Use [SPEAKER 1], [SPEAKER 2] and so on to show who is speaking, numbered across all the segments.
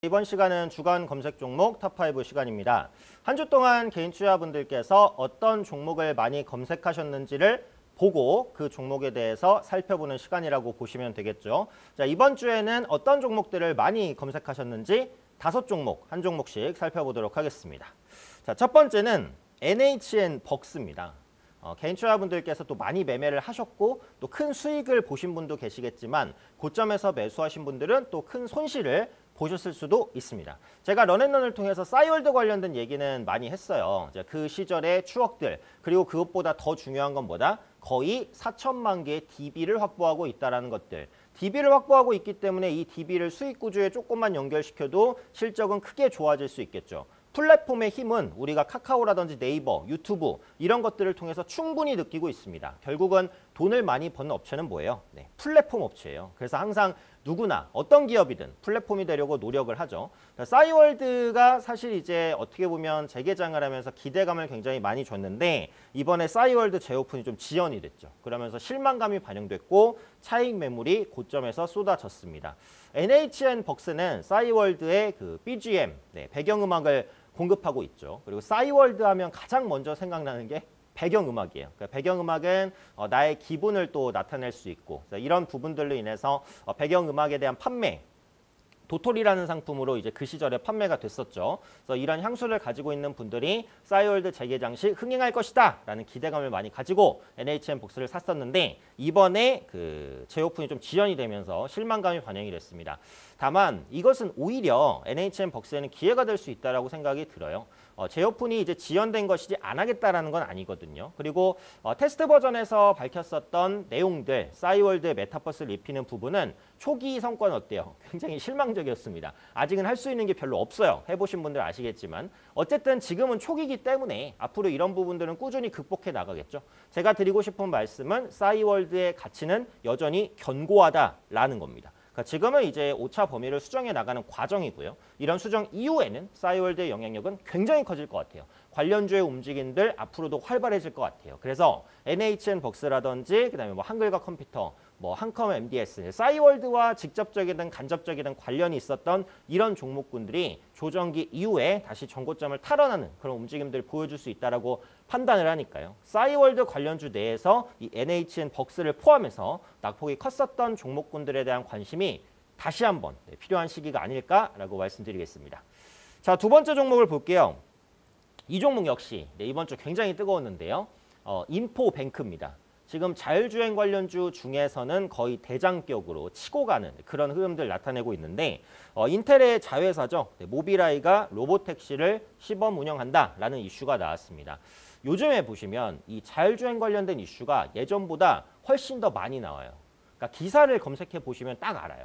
[SPEAKER 1] 이번 시간은 주간 검색 종목 탑5 시간입니다. 한 주 동안 개인 투자분들께서 어떤 종목을 많이 검색하셨는지를 보고 그 종목에 대해서 살펴보는 시간이라고 보시면 되겠죠. 자, 이번 주에는 어떤 종목들을 많이 검색하셨는지 5종목, 한 종목씩 살펴보도록 하겠습니다. 자, 첫 번째는 NHN벅스입니다. 개인 투자분들께서 또 많이 매매를 하셨고 또 큰 수익을 보신 분도 계시겠지만 고점에서 매수하신 분들은 또 큰 손실을 보셨을 수도 있습니다. 제가 런앤런을 통해서 싸이월드 관련된 얘기는 많이 했어요. 그 시절의 추억들, 그리고 그것보다 더 중요한 건 뭐다? 거의 4천만 개의 DB를 확보하고 있다는 것들. DB를 확보하고 있기 때문에 이 DB를 수익 구조에 조금만 연결시켜도 실적은 크게 좋아질 수 있겠죠. 플랫폼의 힘은 우리가 카카오라든지 네이버, 유튜브 이런 것들을 통해서 충분히 느끼고 있습니다. 결국은 돈을 많이 버는 업체는 뭐예요? 네, 플랫폼 업체예요. 그래서 항상 누구나 어떤 기업이든 플랫폼이 되려고 노력을 하죠. 싸이월드가 사실 이제 어떻게 보면 재개장을 하면서 기대감을 굉장히 많이 줬는데 이번에 싸이월드 재오픈이 좀 지연이 됐죠. 그러면서 실망감이 반영됐고 차익 매물이 고점에서 쏟아졌습니다. NHN벅스는 싸이월드의 그 BGM, 배경음악을 공급하고 있죠. 그리고 싸이월드 하면 가장 먼저 생각나는 게 배경음악이에요. 그러니까 배경음악은 나의 기분을 또 나타낼 수 있고 이런 부분들로 인해서 배경음악에 대한 판매, 도토리라는 상품으로 이제 그 시절에 판매가 됐었죠. 그래서 이런 향수를 가지고 있는 분들이 싸이월드 재개장 시 흥행할 것이다 라는 기대감을 많이 가지고 NHN벅스를 샀었는데 이번에 그 재오픈이 좀 지연이 되면서 실망감이 반영이 됐습니다. 다만 이것은 오히려 NHN벅스에는 기회가 될 수 있다고 생각이 들어요. 재오픈이 이제 지연된 것이지 안 하겠다라는 건 아니거든요. 그리고 테스트 버전에서 밝혔었던 내용들, 싸이월드의 메타버스를 입히는 부분은 초기 성과는 어때요? 굉장히 실망적이었습니다. 아직은 할 수 있는 게 별로 없어요. 해보신 분들 아시겠지만 어쨌든 지금은 초기이기 때문에 앞으로 이런 부분들은 꾸준히 극복해 나가겠죠. 제가 드리고 싶은 말씀은 싸이월드의 가치는 여전히 견고하다라는 겁니다. 그러니까 지금은 이제 5차 범위를 수정해 나가는 과정이고요. 이런 수정 이후에는 싸이월드의 영향력은 굉장히 커질 것 같아요. 관련주의 움직임들 앞으로도 활발해질 것 같아요. 그래서 NHN벅스라든지 그다음에 뭐 한글과 컴퓨터, 뭐 한컴 MDS, 싸이월드와 직접적이든 간접적이든 관련이 있었던 이런 종목군들이 조정기 이후에 다시 전고점을 탈환하는 그런 움직임들을 보여줄 수 있다라고 판단을 하니까요. 싸이월드 관련주 내에서 이 NHN벅스를 포함해서 낙폭이 컸었던 종목군들에 대한 관심이 다시 한번 필요한 시기가 아닐까라고 말씀드리겠습니다. 자, 두 번째 종목을 볼게요. 이 종목 역시 이번 주 굉장히 뜨거웠는데요. 인포뱅크입니다. 지금 자율주행 관련주 중에서는 거의 대장격으로 치고 가는 그런 흐름들 나타내고 있는데 인텔의 자회사죠. 모빌아이가 로보택시를 시범 운영한다라는 이슈가 나왔습니다. 요즘에 보시면 이 자율주행 관련된 이슈가 예전보다 훨씬 더 많이 나와요. 그러니까 기사를 검색해 보시면 딱 알아요.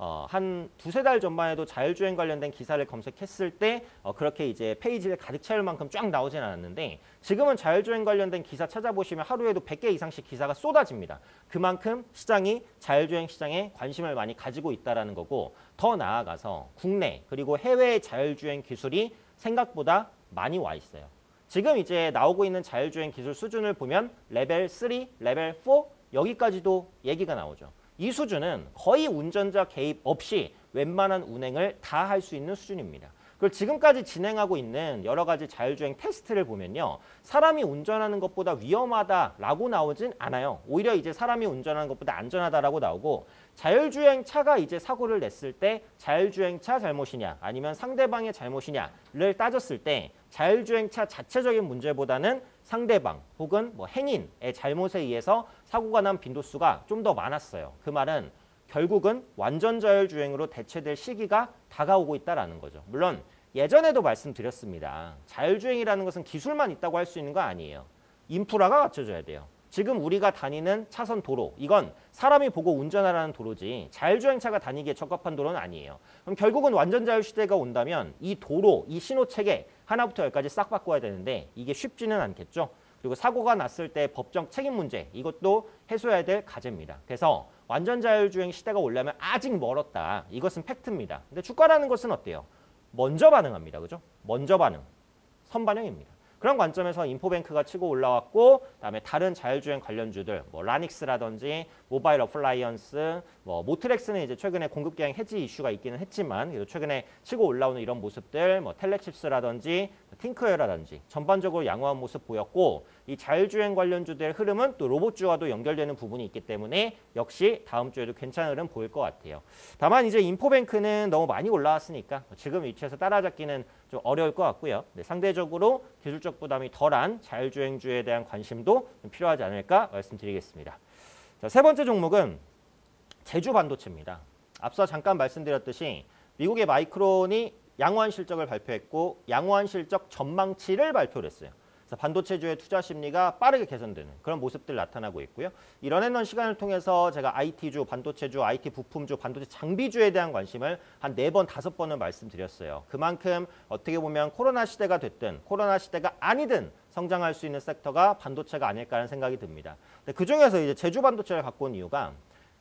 [SPEAKER 1] 한 두세 달 전만 해도 자율주행 관련된 기사를 검색했을 때 그렇게 이제 페이지를 가득 채울 만큼 쫙 나오진 않았는데 지금은 자율주행 관련된 기사 찾아보시면 하루에도 100개 이상씩 기사가 쏟아집니다. 그만큼 시장이 자율주행 시장에 관심을 많이 가지고 있다는 거고 더 나아가서 국내 그리고 해외의 자율주행 기술이 생각보다 많이 와 있어요. 지금 이제 나오고 있는 자율주행 기술 수준을 보면 레벨 3, 레벨 4 여기까지도 얘기가 나오죠. 이 수준은 거의 운전자 개입 없이 웬만한 운행을 다 할 수 있는 수준입니다. 그리고 지금까지 진행하고 있는 여러 가지 자율주행 테스트를 보면요. 사람이 운전하는 것보다 위험하다라고 나오진 않아요. 오히려 이제 사람이 운전하는 것보다 안전하다라고 나오고 자율주행 차가 이제 사고를 냈을 때 자율주행 차 잘못이냐 아니면 상대방의 잘못이냐를 따졌을 때 자율주행 차 자체적인 문제보다는 상대방 혹은 뭐 행인의 잘못에 의해서 사고가 난 빈도수가 좀 더 많았어요. 그 말은 결국은 완전 자율주행으로 대체될 시기가 다가오고 있다는 거죠. 물론 예전에도 말씀드렸습니다. 자율주행이라는 것은 기술만 있다고 할 수 있는 거 아니에요. 인프라가 갖춰져야 돼요. 지금 우리가 다니는 차선 도로, 이건 사람이 보고 운전하라는 도로지 자율주행차가 다니기에 적합한 도로는 아니에요. 그럼 결국은 완전 자율 시대가 온다면 이 도로, 이 신호체계 하나부터 열까지 싹 바꿔야 되는데 이게 쉽지는 않겠죠. 그리고 사고가 났을 때 법정 책임 문제, 이것도 해소해야 될 과제입니다. 그래서 완전 자율주행 시대가 오려면 아직 멀었다. 이것은 팩트입니다. 근데 주가라는 것은 어때요? 먼저 반응합니다. 그죠? 먼저 반응. 선반영입니다. 그런 관점에서 인포뱅크가 치고 올라왔고 그다음에 다른 자율주행 관련주들 뭐 라닉스라든지 모바일 어플라이언스, 뭐 모트렉스는 이제 최근에 공급기한 해지 이슈가 있기는 했지만 그래도 최근에 치고 올라오는 이런 모습들 뭐 텔레칩스라든지 팅크웨어라든지 전반적으로 양호한 모습 보였고 이 자율주행 관련주들의 흐름은 또 로봇주와도 연결되는 부분이 있기 때문에 역시 다음 주에도 괜찮은 흐름 보일 것 같아요. 다만 이제 인포뱅크는 너무 많이 올라왔으니까 지금 위치에서 따라잡기는 좀 어려울 것 같고요. 네, 상대적으로 기술적 부담이 덜한 자율주행주에 대한 관심도 좀 필요하지 않을까 말씀드리겠습니다. 자, 세 번째 종목은 제주 반도체입니다. 앞서 잠깐 말씀드렸듯이 미국의 마이크론이 양호한 실적을 발표했고 양호한 실적 전망치를 발표를 했어요. 그래서 반도체주의 투자 심리가 빠르게 개선되는 그런 모습들 나타나고 있고요. 이런 시간을 통해서 제가 IT주, 반도체주, IT 부품주, 반도체 장비주에 대한 관심을 한 4번, 5번은 말씀드렸어요. 그만큼 어떻게 보면 코로나 시대가 됐든 코로나 시대가 아니든 성장할 수 있는 섹터가 반도체가 아닐까라는 생각이 듭니다. 근데 그중에서 이제 제주 반도체를 갖고 온 이유가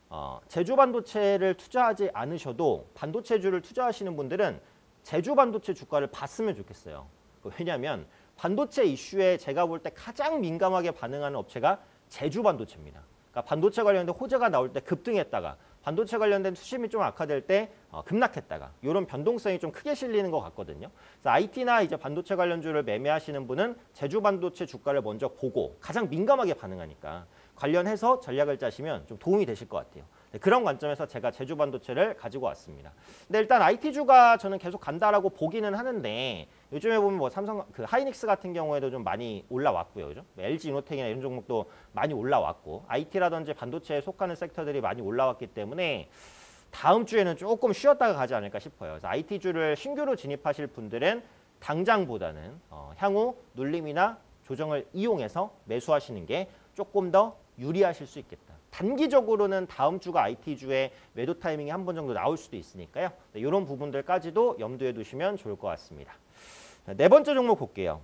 [SPEAKER 1] 제주 반도체를 투자하지 않으셔도 반도체주를 투자하시는 분들은 제주 반도체 주가를 봤으면 좋겠어요. 왜냐하면 반도체 이슈에 제가 볼 때 가장 민감하게 반응하는 업체가 제주 반도체입니다. 그러니까 반도체 관련된 호재가 나올 때 급등했다가 반도체 관련된 투심이 좀 악화될 때 급락했다가 이런 변동성이 좀 크게 실리는 것 같거든요. 그래서 IT나 이제 반도체 관련주를 매매하시는 분은 제주 반도체 주가를 먼저 보고 가장 민감하게 반응하니까 관련해서 전략을 짜시면 좀 도움이 되실 것 같아요. 네, 그런 관점에서 제가 제주 반도체를 가지고 왔습니다. 근데 일단 IT주가 저는 계속 간다라고 보기는 하는데 요즘에 보면 뭐 삼성, 하이닉스 같은 경우에도 좀 많이 올라왔고요, 그죠? LG 이노텍이나 이런 종목도 많이 올라왔고 IT라든지 반도체에 속하는 섹터들이 많이 올라왔기 때문에 다음 주에는 조금 쉬었다가 가지 않을까 싶어요. 그래서 IT주를 신규로 진입하실 분들은 당장보다는 향후 눌림이나 조정을 이용해서 매수하시는 게 조금 더 유리하실 수 있겠다. 단기적으로는 다음 주가 IT주의 매도 타이밍이 한 번 정도 나올 수도 있으니까요. 네, 이런 부분들까지도 염두에 두시면 좋을 것 같습니다. 네 번째 종목 볼게요.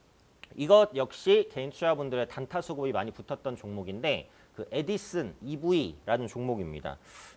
[SPEAKER 1] 이것 역시 개인 투자분들의 단타 수급이 많이 붙었던 종목인데 에디슨 EV라는 종목입니다.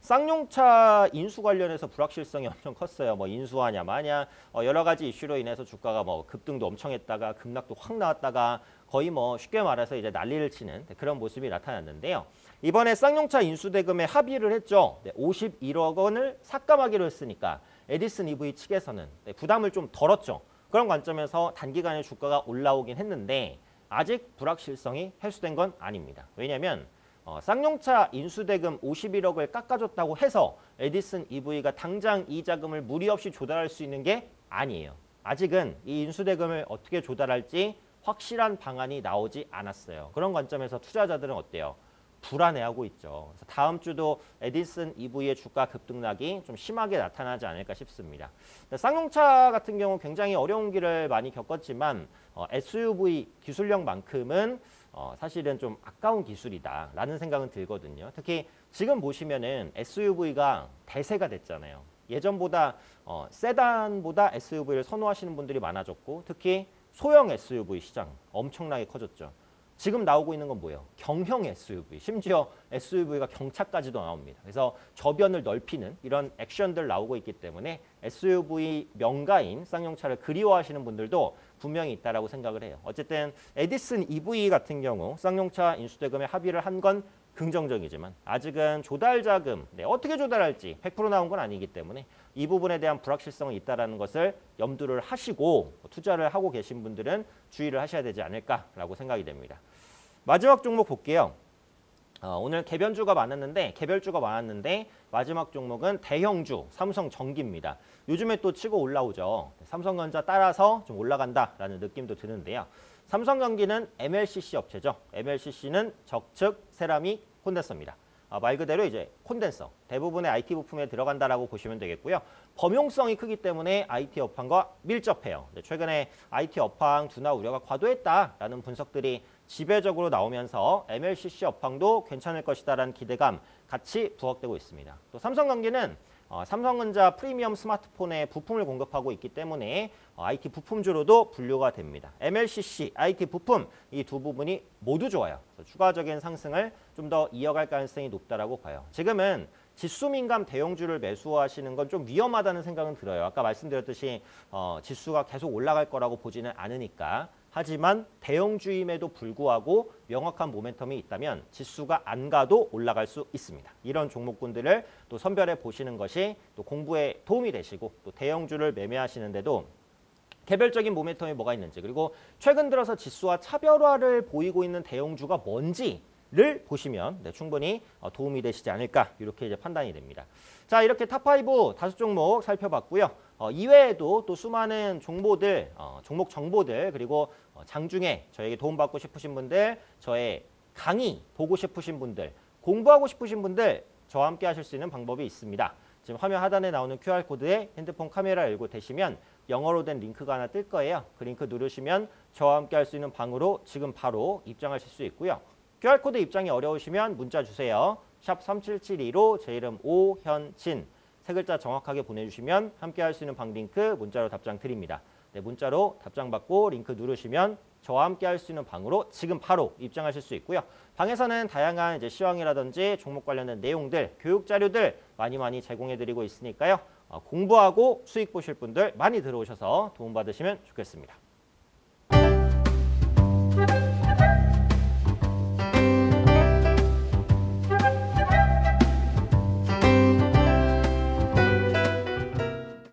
[SPEAKER 1] 쌍용차 인수 관련해서 불확실성이 엄청 컸어요. 뭐 인수하냐 마냐 여러 가지 이슈로 인해서 주가가 뭐 급등도 엄청 했다가 급락도 확 나왔다가 거의 뭐 쉽게 말해서 이제 난리를 치는 그런 모습이 나타났는데요. 이번에 쌍용차 인수 대금에 합의를 했죠. 51억 원을 삭감하기로 했으니까 에디슨 EV 측에서는 부담을 좀 덜었죠. 그런 관점에서 단기간에 주가가 올라오긴 했는데 아직 불확실성이 해소된 건 아닙니다. 왜냐하면 쌍용차 인수대금 51억을 깎아줬다고 해서 에디슨 EV가 당장 이 자금을 무리 없이 조달할 수 있는 게 아니에요. 아직은 이 인수대금을 어떻게 조달할지 확실한 방안이 나오지 않았어요. 그런 관점에서 투자자들은 어때요? 불안해하고 있죠. 그래서 다음 주도 에디슨 EV의 주가 급등락이 좀 심하게 나타나지 않을까 싶습니다. 쌍용차 같은 경우 굉장히 어려운 길을 많이 겪었지만 SUV 기술력만큼은 사실은 좀 아까운 기술이다라는 생각은 들거든요. 특히 지금 보시면은 SUV가 대세가 됐잖아요. 예전보다 세단보다 SUV를 선호하시는 분들이 많아졌고 특히 소형 SUV 시장 엄청나게 커졌죠. 지금 나오고 있는 건 뭐예요? 경형 SUV, 심지어 SUV가 경차까지도 나옵니다. 그래서 저변을 넓히는 이런 액션들 나오고 있기 때문에 SUV 명가인 쌍용차를 그리워하시는 분들도 분명히 있다라고 생각을 해요. 어쨌든 에디슨 EV 같은 경우 쌍용차 인수대금에 합의를 한 건 긍정적이지만 아직은 조달 자금, 어떻게 조달할지 100% 나온 건 아니기 때문에 이 부분에 대한 불확실성이 있다는 것을 염두를 하시고 투자를 하고 계신 분들은 주의를 하셔야 되지 않을까라고 생각이 됩니다. 마지막 종목 볼게요. 오늘 개별주가 많았는데 마지막 종목은 대형주 삼성전기입니다. 요즘에 또 치고 올라오죠. 삼성전자 따라서 좀 올라간다라는 느낌도 드는데요. 삼성전기는 MLCC 업체죠. MLCC는 적측 세라믹 콘덴서입니다. 말 그대로 이제 콘덴서, 대부분의 IT 부품에 들어간다라고 보시면 되겠고요. 범용성이 크기 때문에 IT 업황과 밀접해요. 최근에 IT 업황 둔화 우려가 과도했다라는 분석들이 지배적으로 나오면서 MLCC 업황도 괜찮을 것이다라는 기대감 같이 부각되고 있습니다. 또 삼성전기는 삼성전자 프리미엄 스마트폰에 부품을 공급하고 있기 때문에 IT 부품주로도 분류가 됩니다. MLCC, IT 부품 이 두 부분이 모두 좋아요. 그래서 추가적인 상승을 좀 더 이어갈 가능성이 높다라고 봐요. 지금은 지수 민감 대형주를 매수하시는 건 좀 위험하다는 생각은 들어요. 아까 말씀드렸듯이 지수가 계속 올라갈 거라고 보지는 않으니까 하지만 대형주임에도 불구하고 명확한 모멘텀이 있다면 지수가 안 가도 올라갈 수 있습니다. 이런 종목군들을 또 선별해 보시는 것이 또 공부에 도움이 되시고 또 대형주를 매매하시는데도 개별적인 모멘텀이 뭐가 있는지 그리고 최근 들어서 지수와 차별화를 보이고 있는 대형주가 뭔지를 보시면 충분히 도움이 되시지 않을까 이렇게 이제 판단이 됩니다. 자, 이렇게 탑5 다섯 종목 살펴봤고요. 이외에도 또 수많은 종목들, 종목 정보들 그리고 장중에 저에게 도움받고 싶으신 분들, 저의 강의 보고 싶으신 분들, 공부하고 싶으신 분들 저와 함께 하실 수 있는 방법이 있습니다. 지금 화면 하단에 나오는 QR코드에 핸드폰 카메라 열고 되시면 영어로 된 링크가 하나 뜰 거예요. 그 링크 누르시면 저와 함께 할 수 있는 방으로 지금 바로 입장하실 수 있고요. QR코드 입장이 어려우시면 문자 주세요. 샵 3772로 제 이름 오현진 세 글자 정확하게 보내주시면 함께 할 수 있는 방 링크 문자로 답장 드립니다. 네, 문자로 답장 받고 링크 누르시면 저와 함께 할 수 있는 방으로 지금 바로 입장하실 수 있고요. 방에서는 다양한 이제 시황이라든지 종목 관련된 내용들, 교육 자료들 많이 제공해드리고 있으니까요. 공부하고 수익 보실 분들 많이 들어오셔서 도움받으시면 좋겠습니다.